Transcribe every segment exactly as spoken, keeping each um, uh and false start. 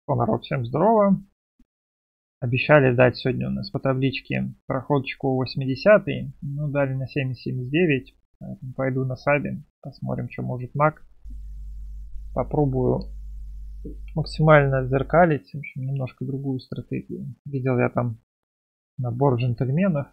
О, народ, всем здорово. Обещали дать сегодня у нас по табличке проходочку восьмидесятый. Ну, дали на семь семьдесят девять. Поэтому пойду на сабин. Посмотрим, что может маг. Попробую максимально отзеркалить. В общем, немножко другую стратегию. Видел я там набор джентльменов.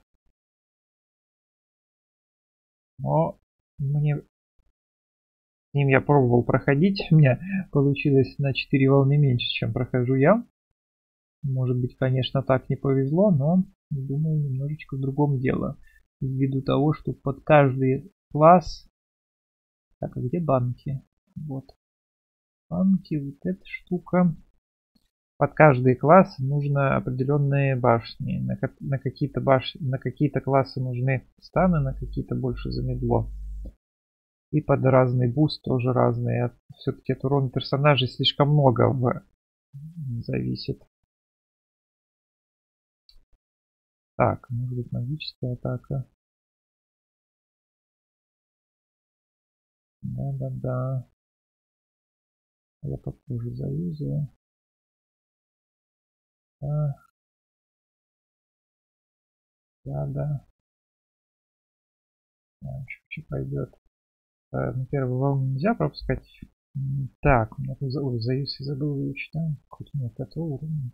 Но мне... С ним я пробовал проходить. У меня получилось на четыре волны меньше, чем прохожу я. Может быть, конечно, так не повезло, но, думаю, немножечко в другом дело. Ввиду того, что под каждый класс... Так, а где банки? Вот. Банки, вот эта штука. Под каждый класс нужно определенные башни. На, на какие-то башни, на какие-то классы нужны станы, на какие-то больше замедло. И под разный буст тоже разные. Все-таки от урона персонажей слишком много в... зависит. Так, может быть магическая атака. Да-да-да. Я попозже заюзаю. Да, да, да. Чуть-чуть пойдет. А, на первую волну нельзя пропускать. Так, у меня тут за... Ой, заюз я забыл выучить, да? Какой-то нет этого уровня.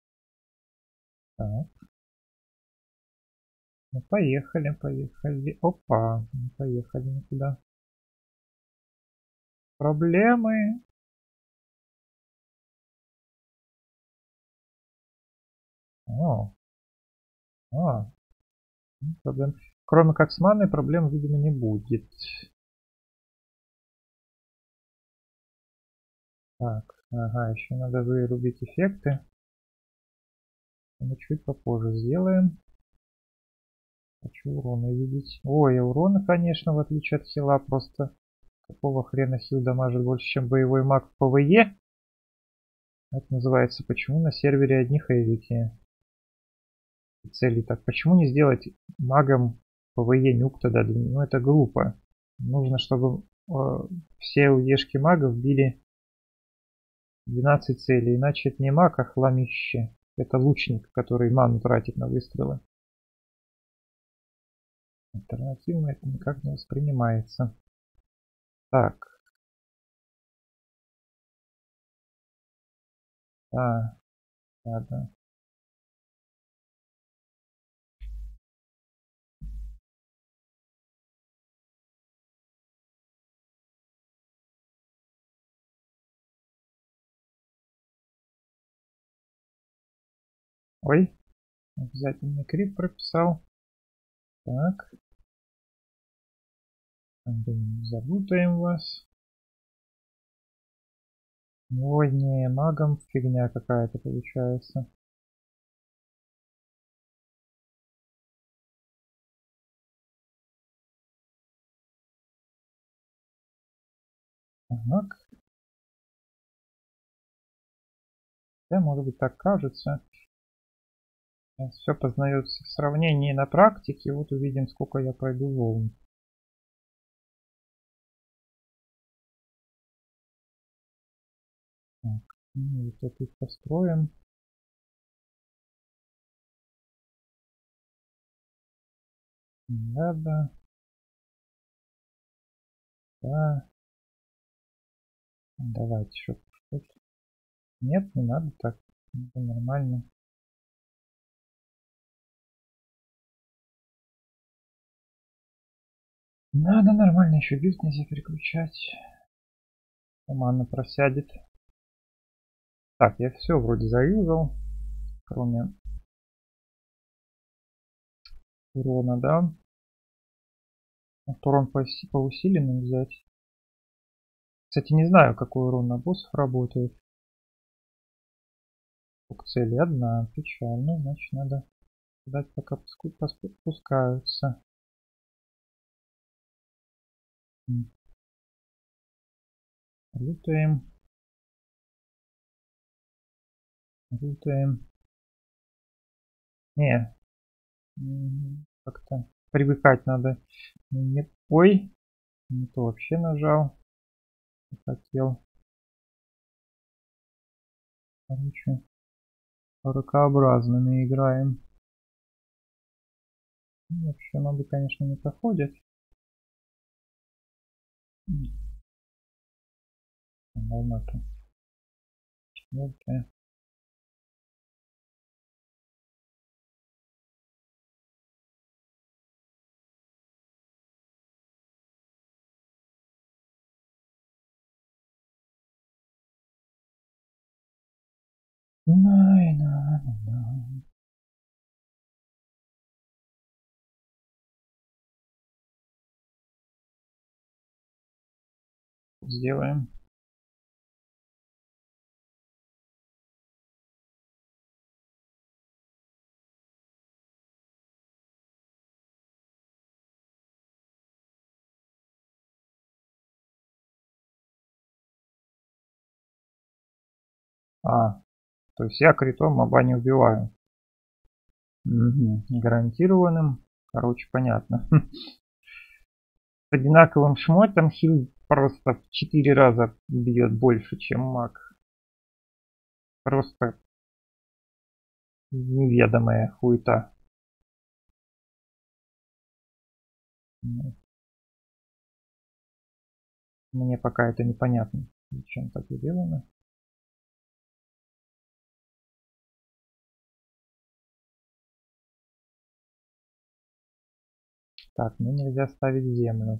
Так. Ну, поехали, поехали. Опа, не поехали никуда. Проблемы. О. А. Проблем. Кроме как с маной, проблем, видимо, не будет. Так, ага, еще надо вырубить эффекты. Мы чуть попозже сделаем. Хочу урона видеть. Ой, урона, конечно, в отличие от хила, просто какого хрена хил дамажит больше, чем боевой маг в ПВЕ? Это называется, почему на сервере одни хейвики. Цели так. Почему не сделать магом ПВЕ нюк тогда? Ну это глупо. Нужно, чтобы э, все уешки магов били двенадцать целей. Иначе это не маг, а хламище. Это лучник, который ману тратит на выстрелы. Альтернативно это никак не воспринимается. Так. Да, да, да. Ой, обязательно крит прописал. Так. Запутаем вас. Ой, не, магом фигня какая-то получается. Так. Да, может быть так кажется. Все познается в сравнении на практике. Вот увидим, сколько я пройду волн. Так, ну, вот это построим. Да, да. Да. Давайте еще что-то. Нет, не надо так. Это нормально. Надо нормально еще билд нельзя переключать. Мана просядет. Так, я все вроде заюзал. Кроме урона, да. Может урон по, по усиленным взять. Кстати, не знаю, какой урон на боссов работает. К цели одна. Печально. Значит, надо ждать, пока спускаются. Лутаем. Лутаем. Не. Как-то привыкать надо. Не... Ой. Не то вообще нажал. Не хотел. Короче, ракообразными играем. Вообще, моды, конечно, не проходят. Волна-то четвертая. Най, най, най. Сделаем. А, то есть я критом моба не убиваю. Угу. Гарантированным. Короче, понятно. С одинаковым шмотом хил просто в четыре раза бьет больше, чем маг. Просто неведомая хуета. Мне пока это непонятно, зачем так сделано. Так, мне нельзя ставить землю.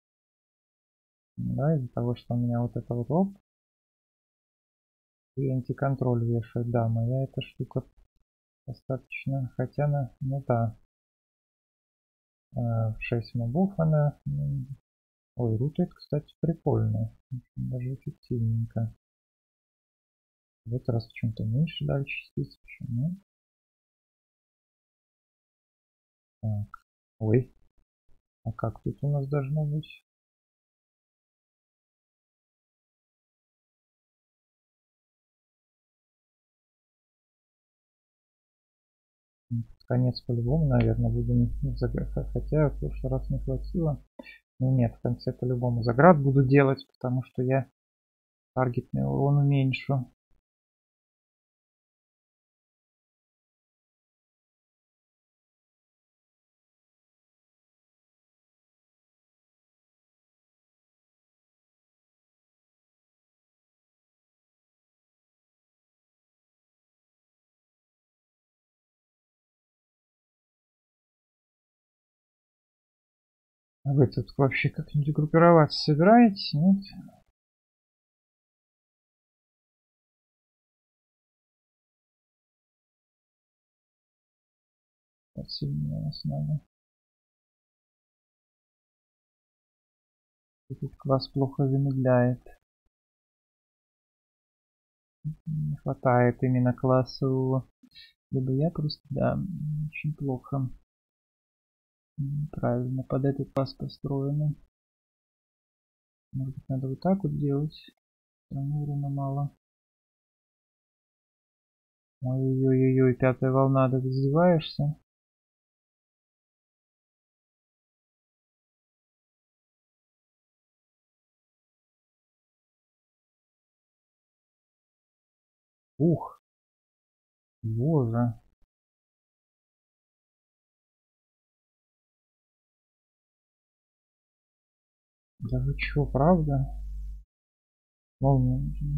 Да, из-за того, что у меня вот это вот оп. И антиконтроль вешает. Да, моя эта штука достаточно. Хотя она, ну да. шесть мобов она. Ой, рутает, кстати, прикольно. Даже эффективненько. В этот раз почему-то меньше дали частиц. Почему? Так. Ой. А как тут у нас должно быть? Конец по-любому, наверное, будем заград. Хотя в прошлый раз не хватило. Ну нет, в конце по-любому заград буду делать, потому что я таргетный урон уменьшу. А вы тут вообще как-нибудь группироваться собираетесь? Нет? Сильнее нас надо. Этот класс плохо замедляет. Не хватает именно классового. Либо я просто, да, очень плохо. Правильно под этот класс построено. Может быть, надо вот так вот делать. Там урона мало. Ой-ой-ой, пятая волна, ты издеваешься? Ух, боже. Да вы чё, правда? Молния нужна.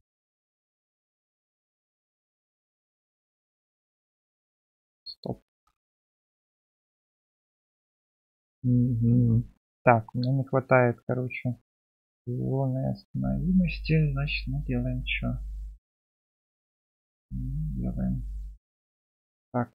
Стоп. Угу. Так, мне не хватает, короче, волны остановимости. Значит, мы делаем что? Делаем. Так.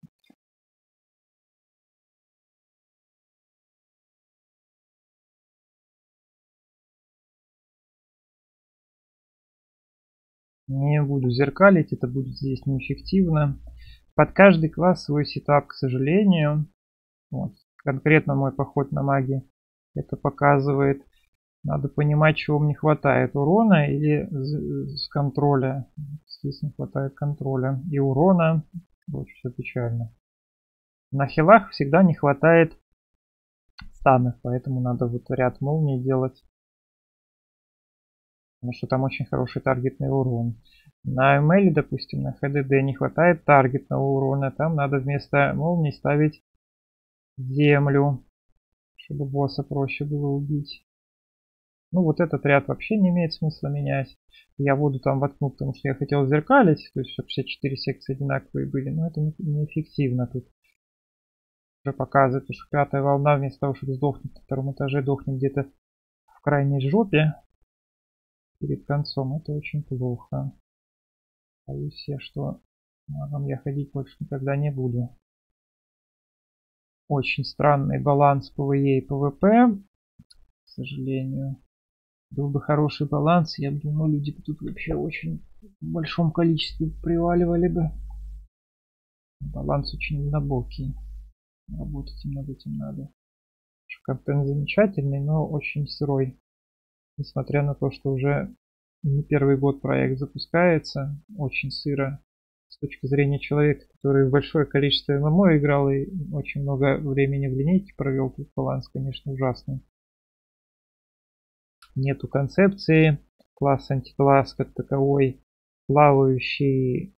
Не буду зеркалить, это будет здесь неэффективно. Под каждый класс свой сетап, к сожалению. Вот. Конкретно мой поход на маги это показывает. Надо понимать, чего мне хватает, урона или с контроля. Здесь не хватает контроля и урона. Очень все печально. На хилах всегда не хватает станов, поэтому надо вот ряд молний делать. Потому что там очень хороший таргетный урон. На эм эл, допустим, на эйч ди ди не хватает таргетного урона. Там надо вместо молнии ставить землю, чтобы босса проще было убить. Ну, вот этот ряд вообще не имеет смысла менять. Я воду там воткну, потому что я хотел зеркалить, то есть чтобы все четыре секции одинаковые были, но это неэффективно тут. Уже показывает, что пятая волна вместо того, чтобы сдохнуть на втором этаже, дохнет где-то в крайней жопе перед концом. Это очень плохо. Боюсь я, что магом я ходить больше никогда не буду. Очень странный баланс пэ вэ е и пэ вэ пэ, к сожалению. Был бы хороший баланс, я думаю, люди бы тут вообще очень в большом количестве приваливали бы. Баланс очень однобокий. Работать им над этим надо. Контент замечательный, но очень сырой. Несмотря на то, что уже не первый год проект запускается, очень сыро. С точки зрения человека, который в большое количество эм эм о играл и очень много времени в линейке провел, тут баланс, конечно, ужасный. Нету концепции, класс антикласс как таковой, плавающий,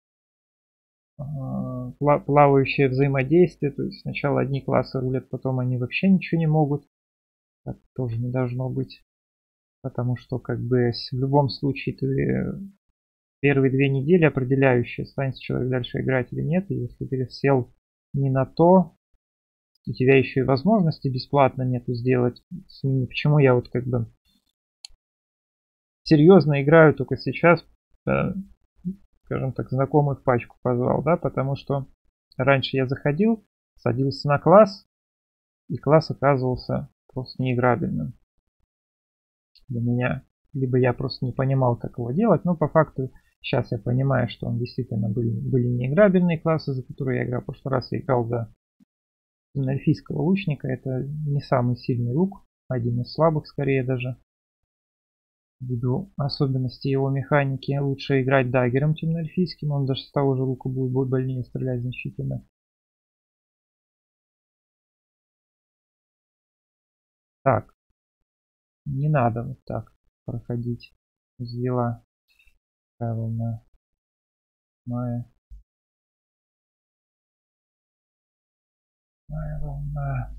плавающее взаимодействие, то есть сначала одни классы рулят, потом они вообще ничего не могут. Так тоже не должно быть, потому что как бы в любом случае ты первые две недели определяющие, останется человек дальше играть или нет, и если ты сел не на то, у тебя еще и возможности бесплатно нету сделать. Почему я вот как бы серьезно играю только сейчас, скажем так, знакомых пачку позвал, да, потому что раньше я заходил, садился на класс, и класс оказывался просто неиграбельным для меня. Либо я просто не понимал, как его делать, но по факту сейчас я понимаю, что он действительно были, были неиграбельные классы, за которые я играл. В прошлый раз я играл за эльфийского лучника, это не самый сильный лук, один из слабых скорее даже. Ввиду особенностей его механики лучше играть даггером темноэльфийским, он даже с того же лука будет, будет больнее стрелять значительно. Так, не надо вот так проходить. Взяла такая волна. Моя. Моя волна.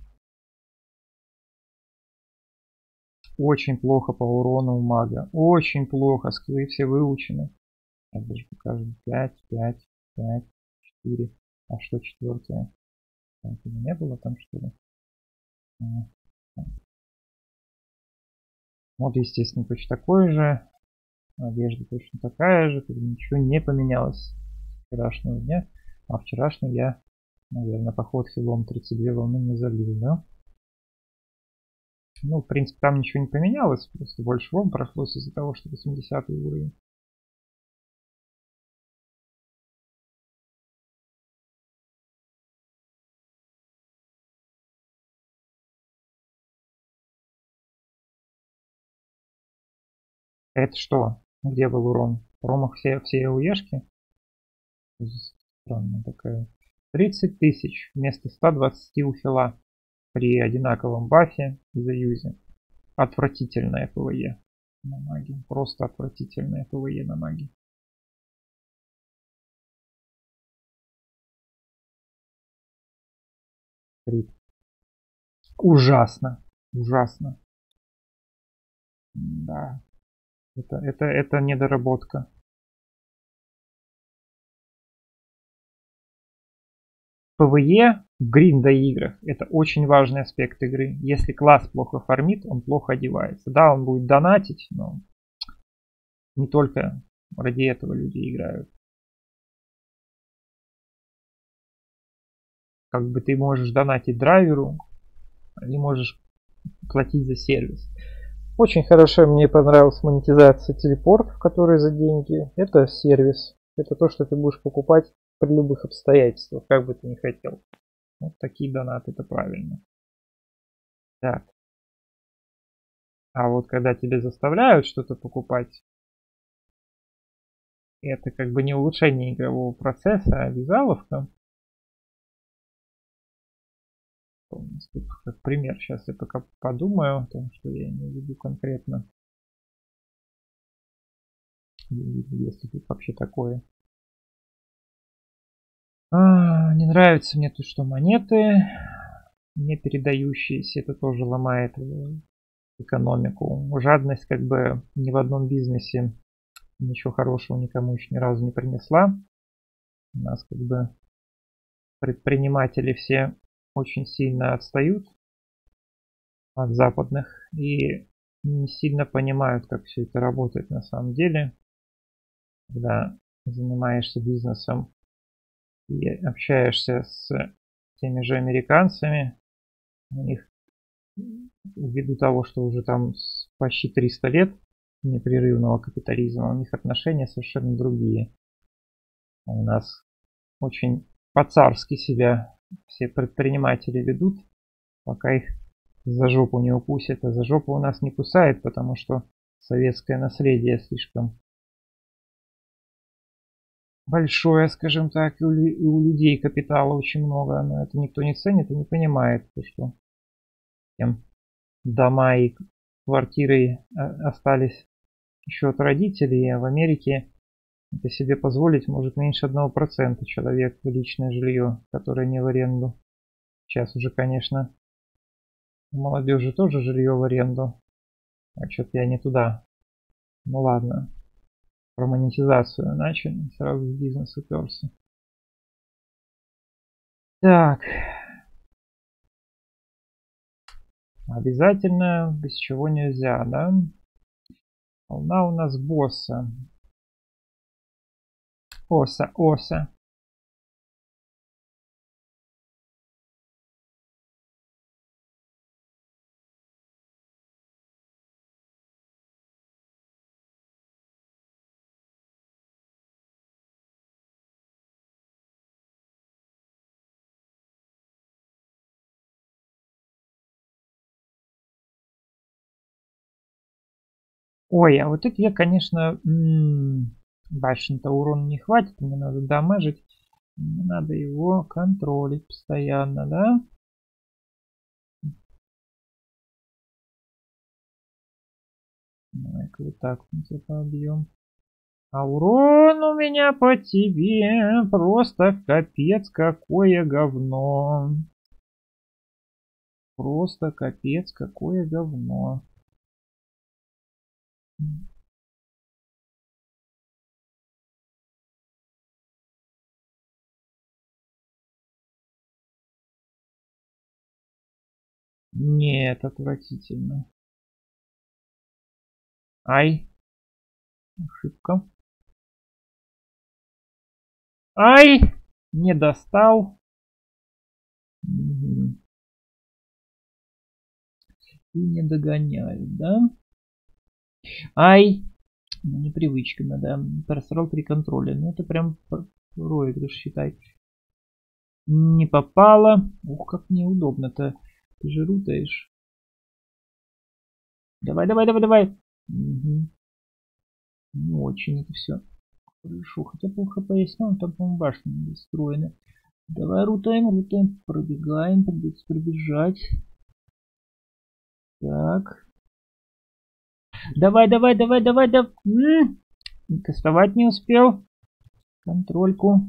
Очень плохо по урону у мага. Очень плохо. Скиллы все выучены. Я даже покажу. пять, пять, пять, четыре. А что четвертое? Там не было там что ли? Вот, естественно, точно такой же. Одежда точно такая же. Ничего не поменялось с вчерашнего дня. А вчерашний я, наверное, поход хилом тридцать две волны не залил, да? Ну, в принципе, там ничего не поменялось. Просто больше волн прошлось из-за того, что восьмидесятый уровень. Это что? Где был урон? Промах все, все ОЕшки? Странная такая. тридцать тысяч вместо ста двадцати у хила при одинаковом бафе и заюзе. Отвратительное пэ вэ е на маге. Просто отвратительное пэ вэ е на маге. Ужасно. Ужасно. Да. Это, это, это недоработка. пэ вэ е в гринда играх это очень важный аспект игры. Если класс плохо фармит, он плохо одевается. Да, он будет донатить, но не только ради этого люди играют. Как бы ты можешь донатить драйверу, а не можешь платить за сервис. Очень хорошо мне понравилась монетизация телепортов, которые за деньги. Это сервис. Это то, что ты будешь покупать при любых обстоятельствах, как бы ты ни хотел. Вот такие донаты, это правильно. Так. А вот когда тебе заставляют что-то покупать, это как бы не улучшение игрового процесса, а обязаловка. Как пример, сейчас я пока подумаю о том, что я имею в виду конкретно. Если тут вообще такое. А, не нравится мне тут, что монеты не передающиеся. Это тоже ломает экономику. Жадность как бы ни в одном бизнесе ничего хорошего никому еще ни разу не принесла. У нас как бы предприниматели все очень сильно отстают от западных и не сильно понимают, как все это работает на самом деле. Когда занимаешься бизнесом и общаешься с теми же американцами, у них ввиду того, что уже там почти триста лет непрерывного капитализма, у них отношения совершенно другие. У нас очень по-царски себя все предприниматели ведут, пока их за жопу не укусят. А за жопу у нас не кусает, потому что советское наследие слишком большое, скажем так, и у, и у людей капитала очень много, но это никто не ценит и не понимает, что тем дома и квартиры остались еще от родителей, а в Америке это себе позволить может меньше одного процента человек в личное жилье, которое не в аренду. Сейчас уже, конечно, у молодежи тоже жилье в аренду. А что-то я не туда. Ну ладно. Про монетизацию начали. Сразу в бизнес уперся. Так. Обязательно без чего нельзя, да? Волна у нас босса. Оса, оса. Ой, а вот это я, конечно, башен-то урона не хватит, мне надо дамажить. Мне надо его контролить постоянно, да? Давай-ка вот так вот побьем. А урон у меня по тебе просто капец какое говно. Просто капец какое говно. Нет, отвратительно. Ай. Ошибка. Ай! Не достал. Угу. И не догоняют, да? Ай! Ну, непривычка, надо. Просрал при контроле. Ну, это прям проигрыш, считай. Не попало. Ух, как неудобно-то. Ты же рутаешь. Давай, давай, давай, давай. Угу. Не очень это все хорошо. Хотя пол хп есть, но там, по-моему, башня недостроена. Давай рутаем, рутаем. Пробегаем, придется пробежать. Так. Давай, давай, давай, давай, давай. Кастовать не успел. Контрольку.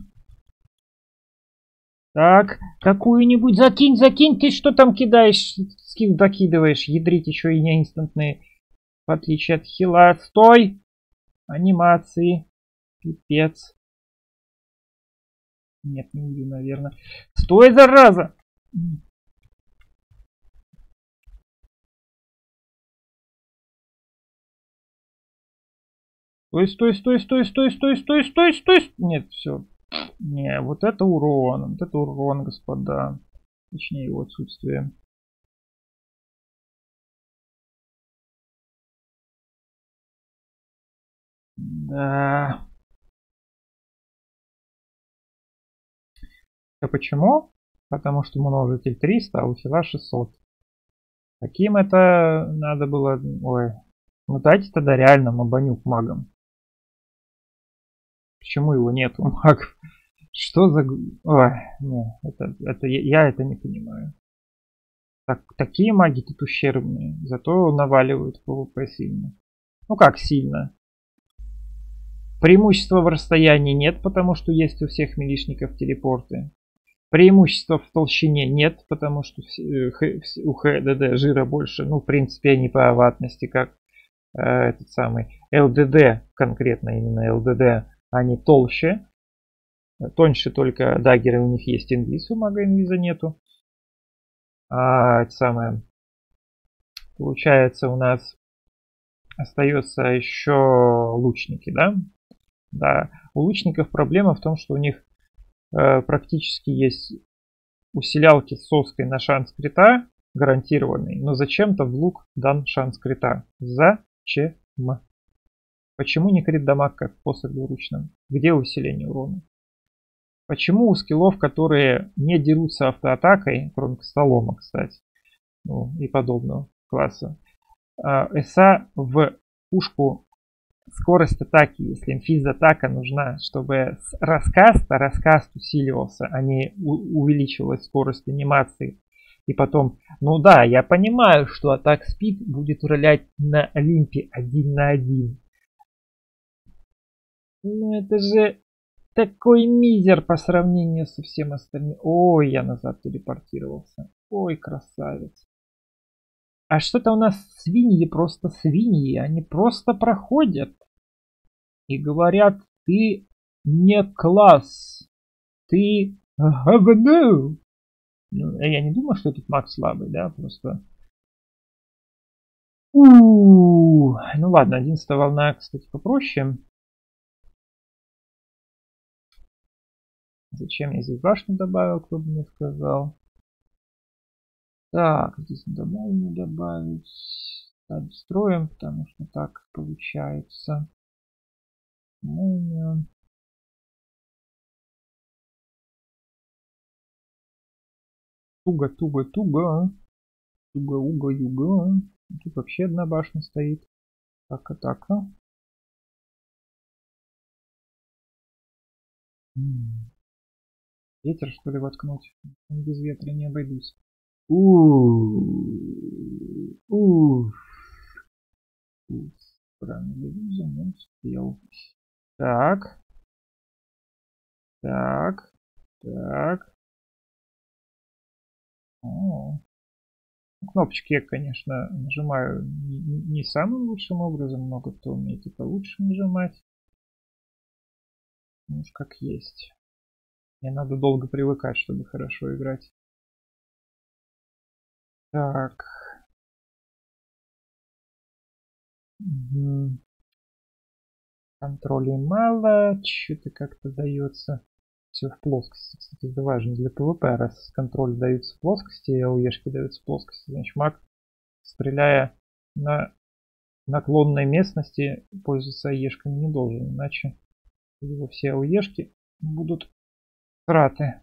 Так, какую-нибудь закинь, закинь. Ты что там кидаешь? Скилл докидываешь. Ядрить еще и не инстантные. В отличие от хила. Стой! Анимации. Пипец. Нет, не убью, наверное. Стой, зараза! Стой, стой, стой, стой, стой, стой, стой, стой, стой. Нет, все. Не, вот это урон. Вот это урон, господа. Точнее, его отсутствие. Да. А почему? Потому что множитель триста, а у хила шестьсот. Каким это надо было... Ой. Ну дайте тогда реально мобанюк магом. Почему его нет у магов? Что за... Ой, не, это, это, я, я это не понимаю. Так, такие маги тут ущербные, зато наваливают пэ вэ пэ сильно. Ну как сильно? Преимущества в расстоянии нет, потому что есть у всех милишников телепорты. Преимущества в толщине нет, потому что у ХДД жира больше. Ну, в принципе, они по ватности, как э, этот самый ЛДД, конкретно именно ЛДД, они толще. Тоньше только даггеры, у них есть инвиз, у мага инвиза нету. А это самое, получается, у нас остается еще лучники, да? Да, у лучников проблема в том, что у них э, практически есть усилялки с соской на шанс крита гарантированный, но зачем-то в лук дан шанс крита. Зачем? Почему не крит дамаг, как в посох двуручном? Где усиление урона? Почему у скиллов, которые не дерутся автоатакой, кроме столома, кстати, ну и подобного класса, СА в пушку скорость атаки, если физ-атака нужна, чтобы с раскаста раскаст усиливался, а не увеличивалась скорость анимации. И потом, ну да, я понимаю, что атак спид будет уралять на Олимпе один на один. Но это же такой мизер по сравнению со всем остальным. Ой, я назад телепортировался. Ой, красавец. А что-то у нас свиньи просто свиньи. Они просто проходят. И говорят, ты не класс. Ты говно. Ну, я не думаю, что этот маг слабый, да, просто... У-у-у. Ну ладно, одиннадцатая волна, кстати, попроще. Зачем я здесь башню добавил, кто бы мне сказал. Так, здесь добавим, не добавить. Так, строим, потому что так получается. Молния. Туго, туго, туго. Туго, уго, юго. Тут вообще одна башня стоит. Так, а так. А? Ветер, что ли, воткнуть? Без ветра не обойдусь. Уф. Правильно, дивизию не успел. Так. Так. Так. О. Кнопочки я, конечно, нажимаю не самым лучшим образом. Много кто умеет это лучше нажимать. Ну уж как есть. Мне надо долго привыкать, чтобы хорошо играть. Так. Угу. Контролей мало. Что-то как-то дается. Все в плоскости. Кстати, это важно для ПВП. Раз контроль даются в плоскости, а ОЕшки даются в плоскости, значит маг, стреляя на наклонной местности, пользоваться ОЕшками не должен. Иначе его все ОЕшки будут траты.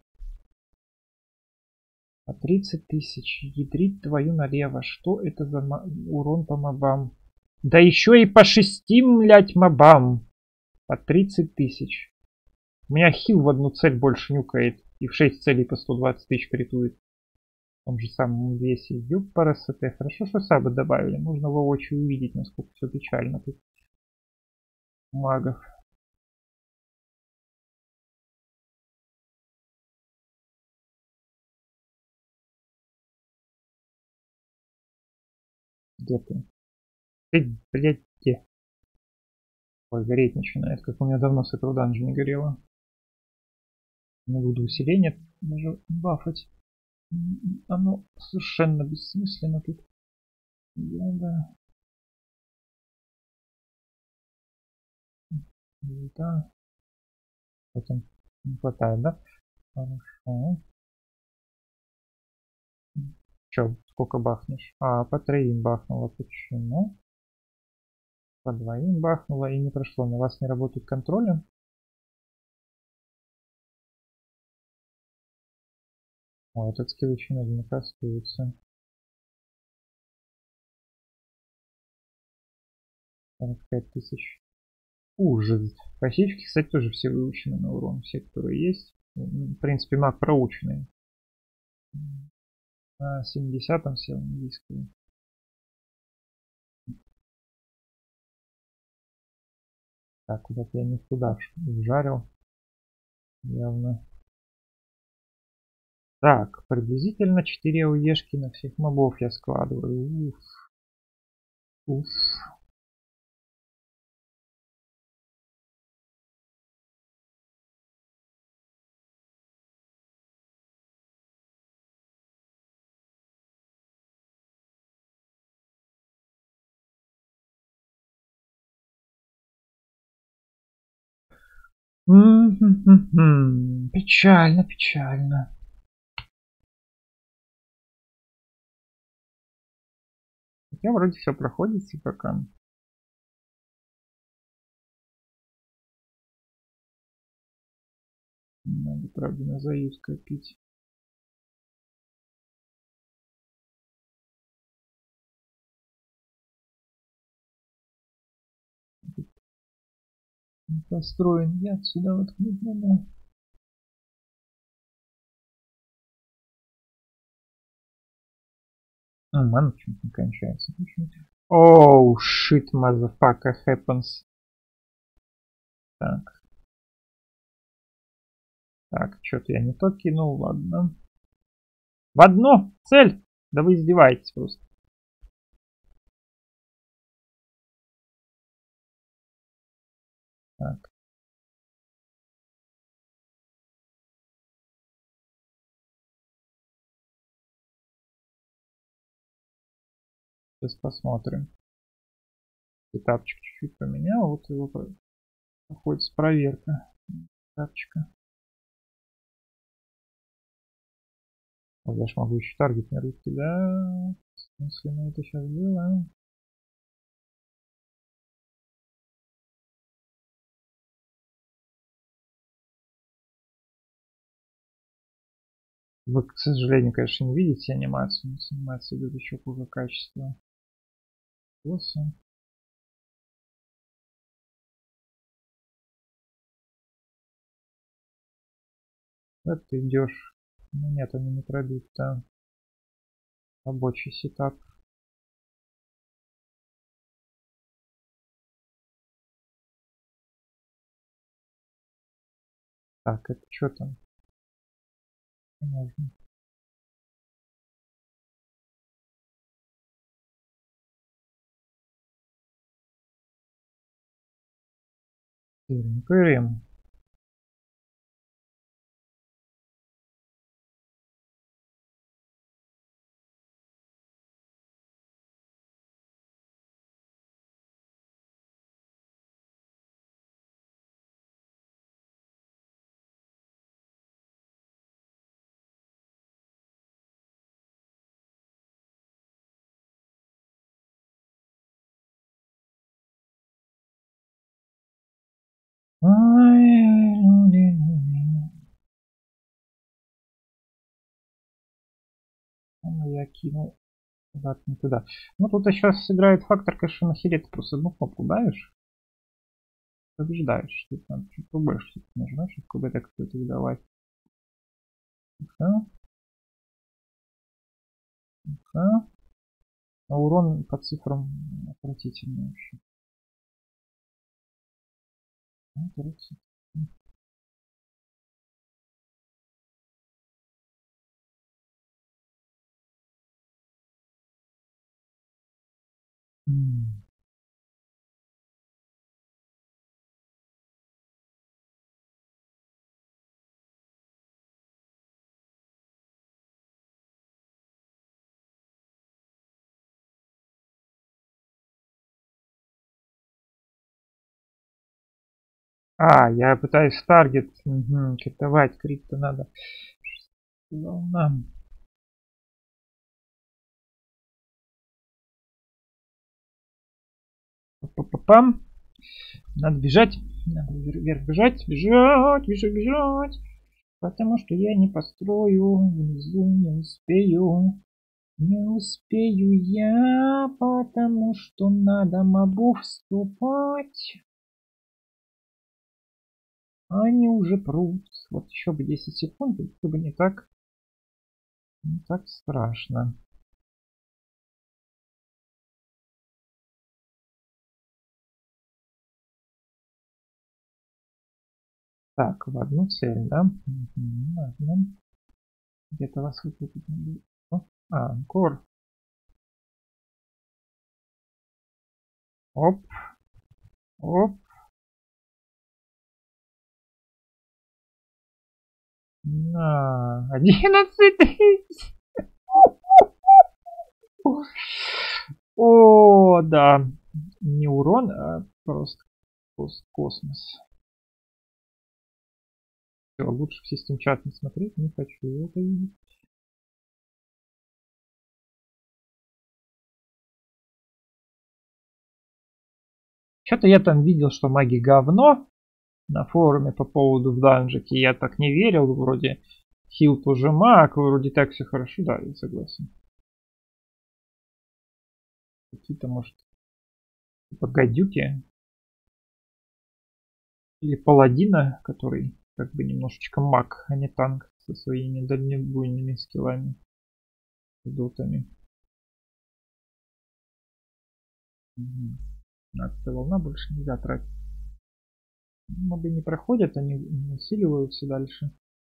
По тридцать тысяч. Ядрить твою налево. Что это за урон по мобам? Да еще и по шести, блять, мобам. По тридцать тысяч. У меня хил в одну цель больше нюкает. И в шесть целей по сто двадцать тысяч критует. В том же самом весе. Юпарасет. Хорошо, что сабы добавили. Нужно воочию увидеть, насколько все печально тут. Магов. Где ты? Ты, блядь, где? Ой, гореть начинает. Как у меня давно с этого данжа не горело. Не буду усиление даже бафать. Оно совершенно бессмысленно тут. Да, да. Да. Потом не хватает, да? Хорошо. Че, сколько бахнешь? А, по троим бахнуло. Почему? По двоим бахнуло и не прошло. На вас не работает контролем? О, этот скилл очень наверняка остается. сорок пять тысяч. Ужас. Косички, кстати, тоже все выучены на урон. Все, которые есть. В принципе, маг проученный. На семидесятом сел английского. Так, куда-то я не туда вжарил. Явно. Так, приблизительно четыре ОЕшки на всех мобов я складываю. Уф. Уф. М-м-м-м. Печально, печально. Хотя вроде все проходится пока. Надо, правда, на заюз копить. Построен я отсюда воткнуть надо. А, мана почему-то не кончается. Оу, shit, motherfucker happens. Так. Так, что-то я не то кинул, ладно. В одно! Цель! Да вы издеваетесь просто. Так. Сейчас посмотрим. Этапчик чуть-чуть поменял. Вот его проходит проверка. Этапчика. Вот я ж могу еще таргет на русский, да? Если мы это сейчас делаем. Вы, к сожалению, конечно, не видите анимацию, но с анимацией идет еще хуже качество. восемь. Да ты идешь. Ну нет, они не пройдут, да. Рабочий сетап. Так, это что там? Можно. Тырим, пырим. Я кинул. Да, не туда. Ну тут еще сыграет фактор, конечно, на хиле ты просто одну кнопку давишь. Побеждаешь. Тут надо чуть побольше нажимать, чтобы КБ какой-то выдавать. Да? Да? А урон по цифрам отвратительный вообще. М. А, я пытаюсь таргет угу, китовать, крипто надо. Волна. Па-па-пам. Надо бежать. Надо вверх бежать. Бежать, бежать, бежать. Потому что я не построю. Внизу не успею. Не успею я, потому что надо мобов вступать. Они уже прут. Вот еще бы десять секунд, чтобы не так, не так страшно. Так, в одну цель, да? Мгм, ладно. Где-то вас выкупить надо. О, А, анкор. Оп, оп. На, одиннадцать тысяч. О, да. Не урон, а просто кос- космос. Всё, лучше в систем чат не смотреть, не хочу это видеть. Что-то я там видел, что маги говно на форуме по поводу в данжике. Я так не верил, вроде хил тоже маг, вроде так все хорошо. Да, я согласен. Какие-то, может, типа гадюки или паладина, который как бы немножечко маг, а не танк со своими дальнобойными скиллами, дотами. Угу. пятнадцатая волна больше нельзя тратить. Моды не проходят, они усиливаются дальше.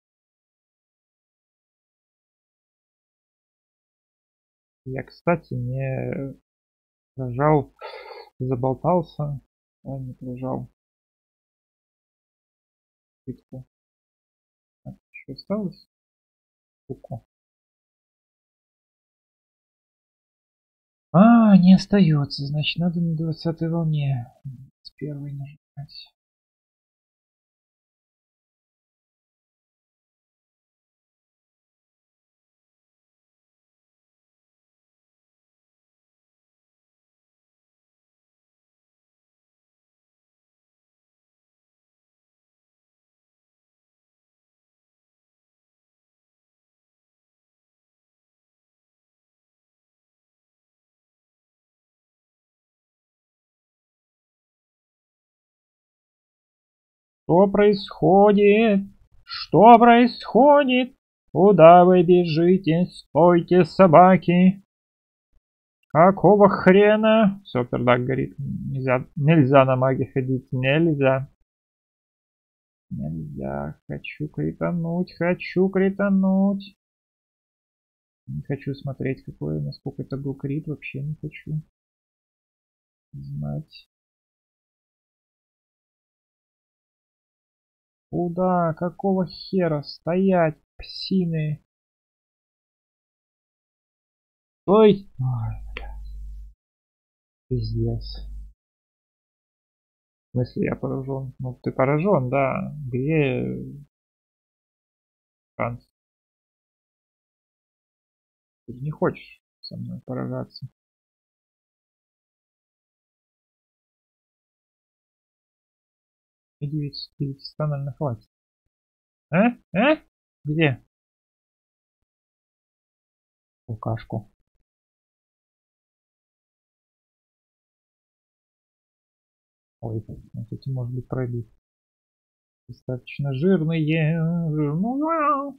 Я, кстати, не прожал, заболтался, а не прожал. Пытку. Так, еще осталось? Штуку. А, не остается, значит надо на двадцатой волне с первой нажимать. Что происходит? Что происходит? Куда вы бежите? Стойте, собаки! Какого хрена? Все, пердак горит. Нельзя, нельзя на маге ходить. Нельзя. Нельзя. Хочу критануть. Хочу критануть. Не хочу смотреть, какой, насколько это был крит. Вообще не хочу знать. Куда? Какого хера? Стоять, псины. Стой! Ой, пиздец. В смысле я поражен? Ну ты поражен, да. Где шанс? Ты же не хочешь со мной поражаться. И девять тонально хватит. А? А? Где? Алкашку. Ой, вот эти, может быть, пройдут. Достаточно жирные. Жирные.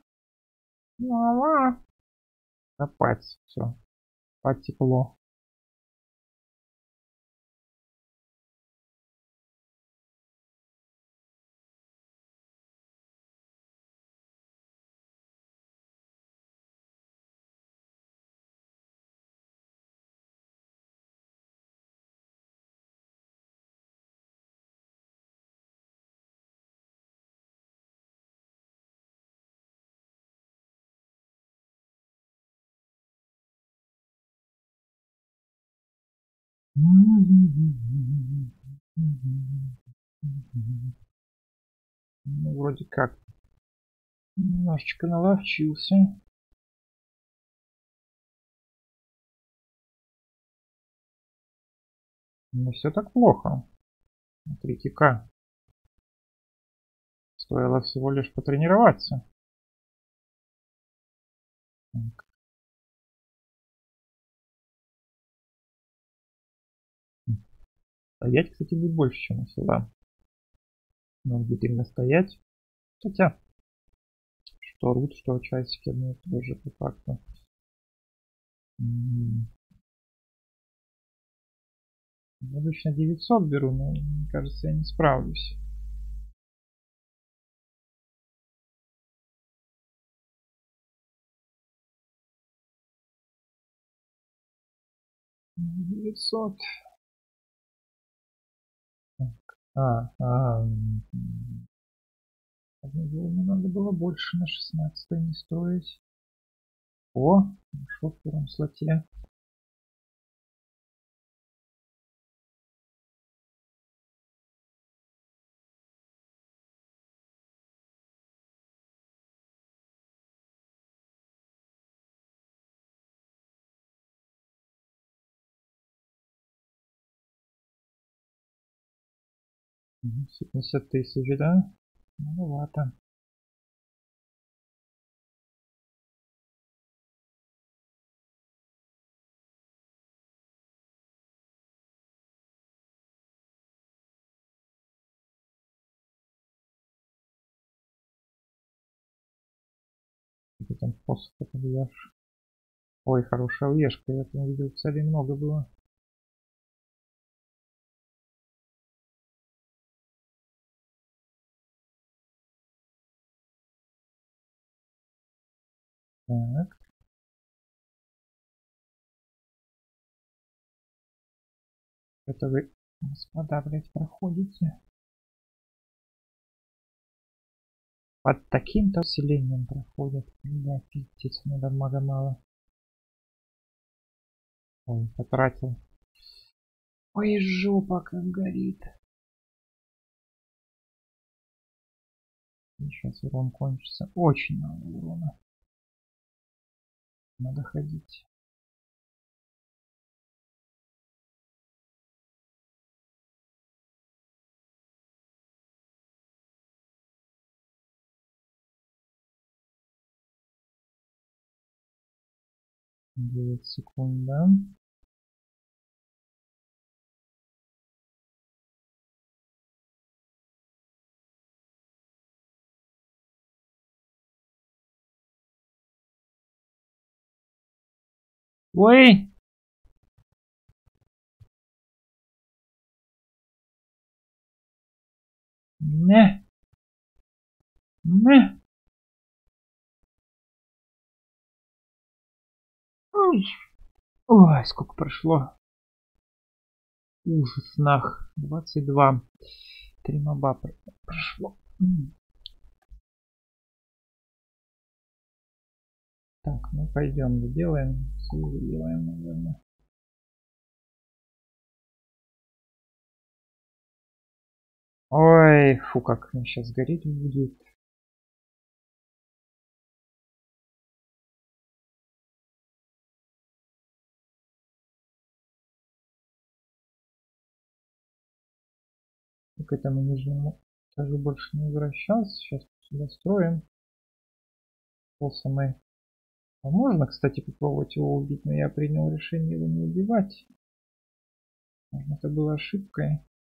Копать. Все. Потекло. Ну, вроде как. Немножечко наловчился. Не все так плохо. Смотрите-ка. Стоило всего лишь потренироваться. Так. Стоять, кстати, будет больше, чем сюда. Надо будет именно стоять. Хотя, что рут, что часики, ну, тоже по факту. М, Обычно девятьсот беру, но мне кажется, я не справлюсь. девятьсот. А, а, мне надо было больше на шестнадцать не строить. О, нашел в первом слоте. семьдесят тысяч, да? Маловато. Ты там посох подвяжешь. Ой, хорошая уешка. Я там видел, целей много было. Так. Это вы, господа, блядь, проходите. Под таким-то усилением проходят. Да, пиздец, мне дамага мало. Ой, потратил. Ой, жопа как горит. И сейчас урон кончится. Очень мало урона. Надо ходить. девять секунд, да? Ой! Не! Не! Ой, ой, сколько прошло. Ужас нах. двадцать два. Три моба прошло. Так, ну пойдем, доделаем. Все доделаем, наверное. Ой, фу, как мне сейчас гореть будет. К этому нижнему этажу больше не возвращался. Сейчас сюда строим. Самый. А можно, кстати, попробовать его убить, но я принял решение его не убивать. Возможно, это было ошибкой.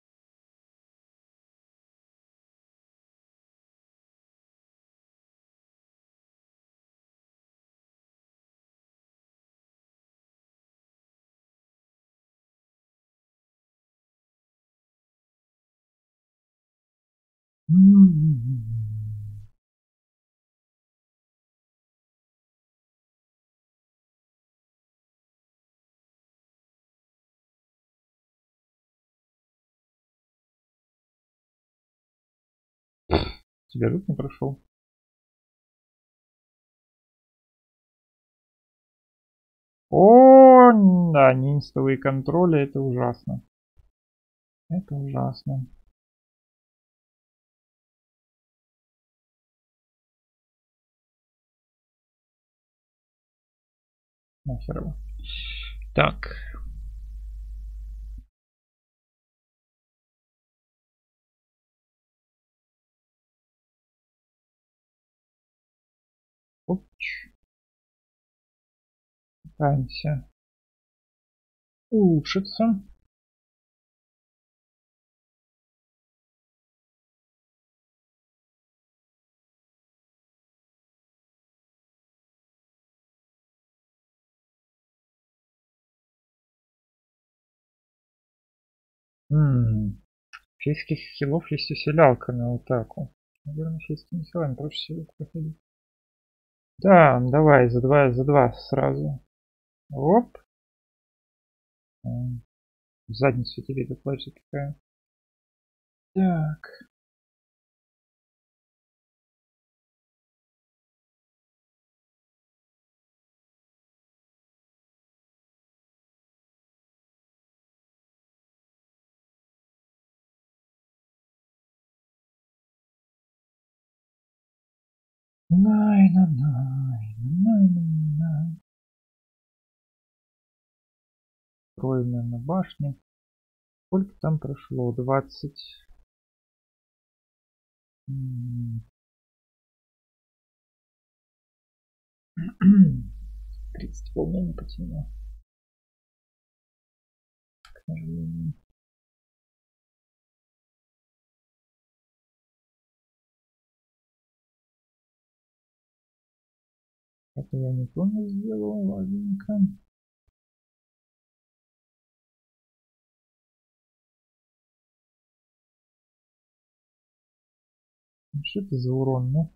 Тебя тут не прошел. О, да, неинстовые контроли, это ужасно. Это ужасно. Нахер его. Так. Опч. Пытаемся улучшиться. Ммм. Фейских хилов есть усилялка на атаку. Наверное, фейскими хилами проще всего проходить. Да, давай, за два, за два сразу. Оп. В задницу тебе эта флешка какая. Так. Най, най, най, най, най. Строим на башне. Сколько там прошло? двадцать. тридцать волнений потянуло. К сожалению. Это я не то не сделал, ладненько. Что это за урон, ну?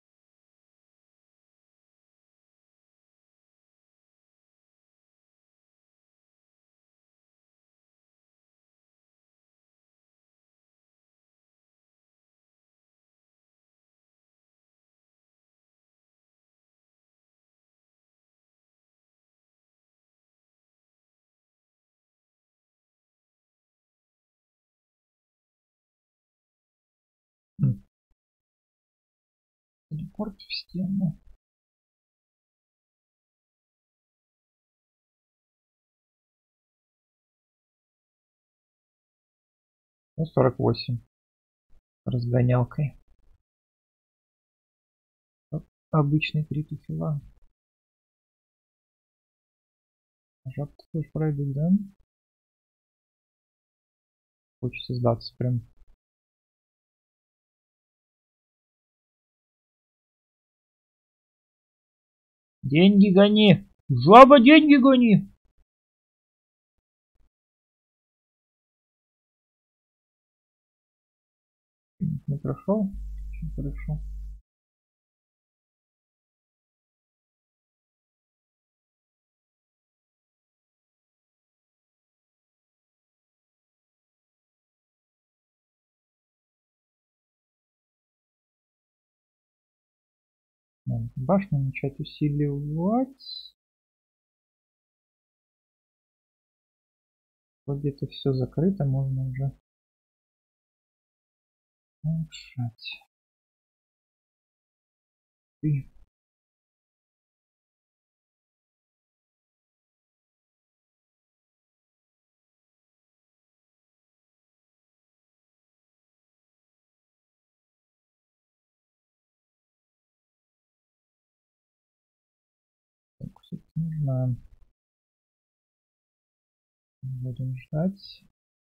Телепорт в стену. Ну, сорок восемь. Разгонялкой. Обычный три кило. Жабки тоже пройдут, да? Хочется сдаться прям. Деньги гони! Жаба, деньги гони! Не прошел? Очень хорошо. Надо башню начать усиливать. Вот где-то все закрыто, можно уже улучшать. И так, все-таки нужно. Будем ждать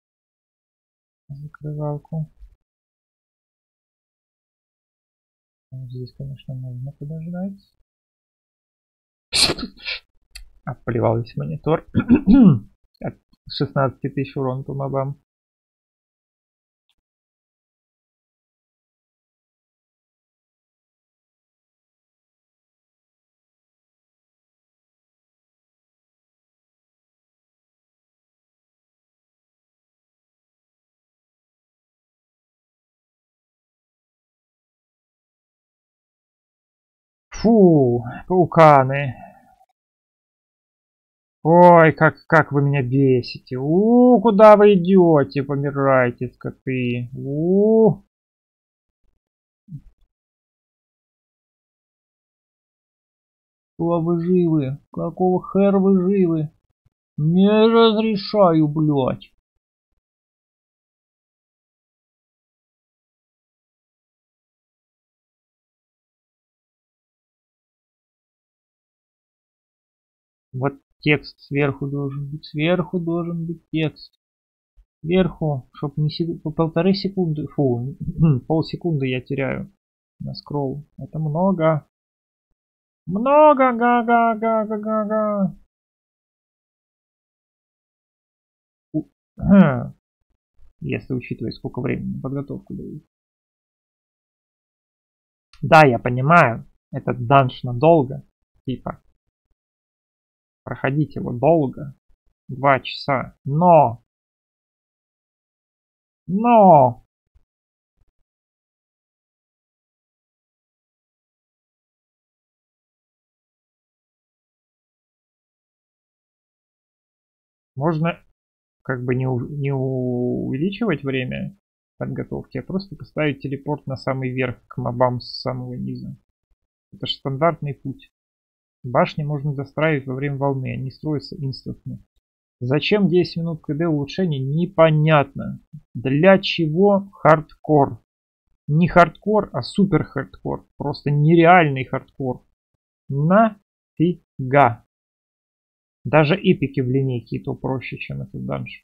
закрывалку. Здесь, конечно, нужно подождать. Обплевал весь монитор. От шестнадцати тысяч урон по мобам. Фу, пауканы. Ой, как, как вы меня бесите. У, куда вы идете? Помирайте, скоты. У. Что вы живы? Какого хера вы живы? Не разрешаю, блядь. Вот текст сверху должен быть. Сверху должен быть текст. Сверху, чтобы не сек... по полторы секунды. Фу, полсекунды я теряю на скролл. Это много. Много, га-га-га-га-га-га. Если учитывать, сколько времени на подготовку дают. Да, я понимаю, этот данж надолго. Типа, проходить его долго. Два часа. Но! Но! Можно как бы не, у- не увеличивать время подготовки, а просто поставить телепорт на самый верх к мобам с самого низа. Это же стандартный путь. Башни можно достраивать во время волны, они строятся инстантно. Зачем десять минут КД улучшения, непонятно. Для чего хардкор? Не хардкор, а супер хардкор. Просто нереальный хардкор. Нафига? Даже эпики в линейке и то проще, чем этот данж.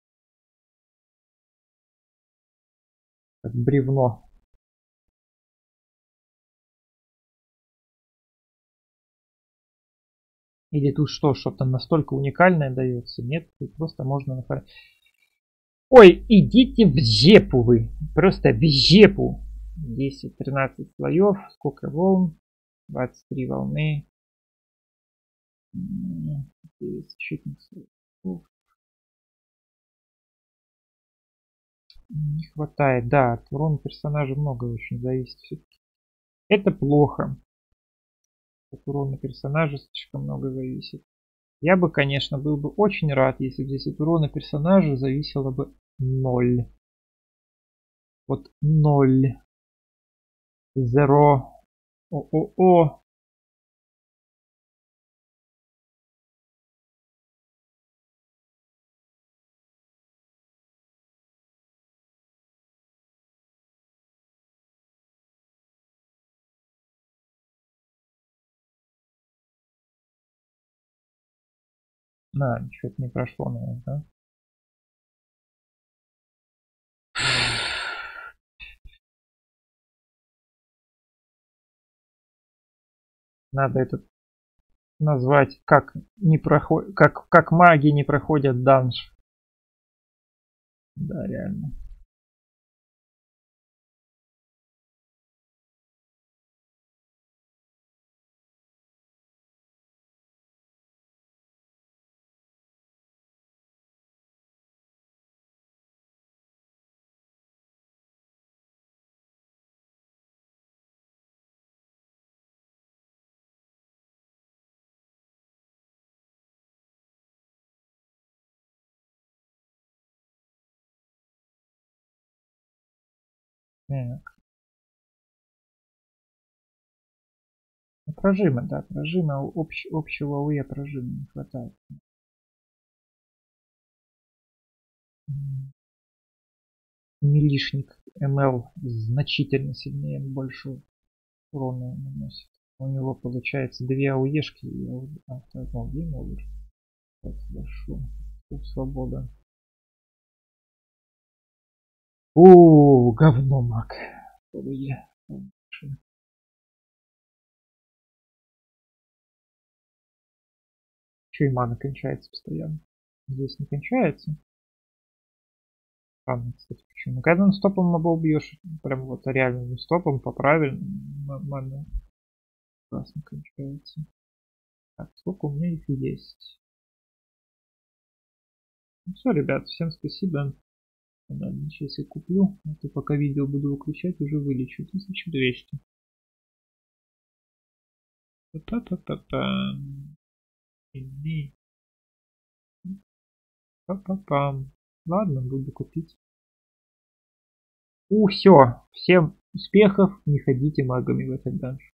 Как бревно. Или тут что, что-то настолько уникальное дается? Нет, тут просто можно... Ой, идите в жепу вы. Просто в жепу. десять-тринадцать слоев. Сколько волн? двадцать три волны. Не хватает, да, от урона персонажа много очень зависит все-таки. Это плохо. От урона персонажа слишком много зависит. Я бы, конечно, был бы очень рад, если бы здесь от урона персонажа зависело бы ноль. Вот ноль. Зеро. О-о-о. На, что-то не прошло, наверное, да? Надо это назвать, как не проходит, как, как маги не проходят данж. Да, реально. Так. Ну, прожима, да, прожима, общ, общего УЕ прожима не хватает. Милишник МЛ значительно сильнее, больше урона наносит. У него получается две АУЕшки и автоотмол геймовер. Вот, хорошо. Тут свобода. О, говно маг. УЕ. Че и мана кончается постоянно. Здесь не кончается. Странно, кстати, почему. Когда стопом мобов бьешь, прям вот реальным стопом по правильному, мана классно кончается. Так, сколько у меня их есть? Ну все, ребят, всем спасибо. Сейчас я куплю. Это пока видео буду выключать, уже вылечу. тысяча двести. Та-та-та-та. Иди. Па-па-пам. Ладно, буду купить. У, все. Всем успехов. Не ходите магами в этот данж.